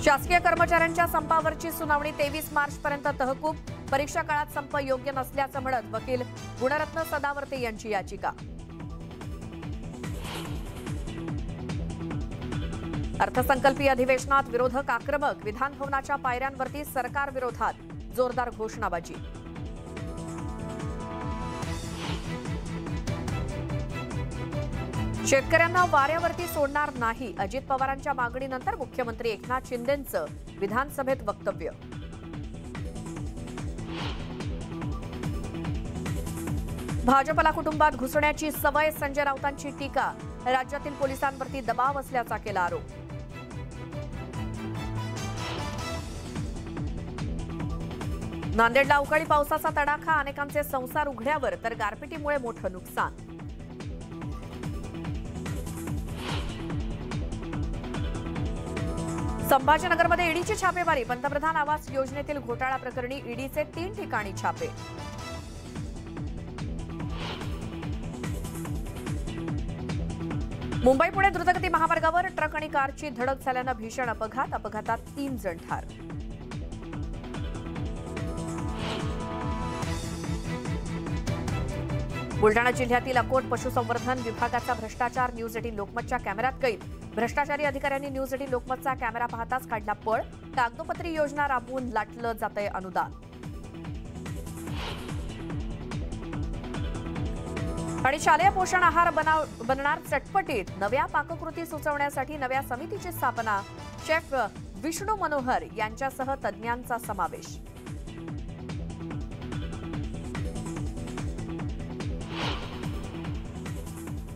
शासकीय कर्मचाऱ्यांच्या संपावरची सुनावणी 23 मार्चपर्यंत तहकूब। परीक्षा काळात संप योग्य नसल्याचं म्हणत वकील गुणरत्न सदावर्ते यांची याचिका। अर्थसंकल्पीय अधिवेशनात विरोधक आक्रमक। विधान भवनाच्या पायऱ्यांवरती सरकार विरोधात जोरदार घोषणाबाजी। शेतकऱ्यांना वाऱ्यावरती सोडणार नाही। अजित पवारांच्या मागणीनंतर मुख्यमंत्री एकनाथ शिंदेंचं विधानसभेत वक्तव्य। भाजपला कुटुंबात घुसण्याची सवय। संजय राऊतांची टीका। राज्यातील पोलिसांवरती दबाव असल्याचा केला आरोप। नांदेडला अवकाळी पावसाचा तडाखा। अनेकांचे संसार उघड्यावर तर गारपिटीमुळे मोठं नुकसान। संभाजीनगरमध्ये ईडीची छापेमारी। पंतप्रधान आवास योजनेतील घोटाळा प्रकरणी ईडीचे 3 ठिकाणी छापे। मुंबई पुणे द्रुतगती महामार्गावर ट्रक आणि कारची धडक झाल्यानं भीषण अपघात। अपघातात 3 जण ठार। बुलडाणा जिल्ह्यातील अकोट पशुसंवर्धन विभागाचा भ्रष्टाचार। न्यूज 18 लोकमतच्या कॅमेऱ्यात कैद। भ्रष्टाचारी अधिकाऱ्यांनी न्यूज 18 लोकमतचा कॅमेरा पाहताच काढला पळ। कागदोपत्री योजना राबवून लाटलं जातंय अनुदान। आणि शालेय पोषण आहार बनणार चटपटीत। नव्या पाककृती सुचवण्यासाठी नव्या समितीची स्थापना। शेफ विष्णू मनोहर यांच्यासह तज्ज्ञांचा समावेश।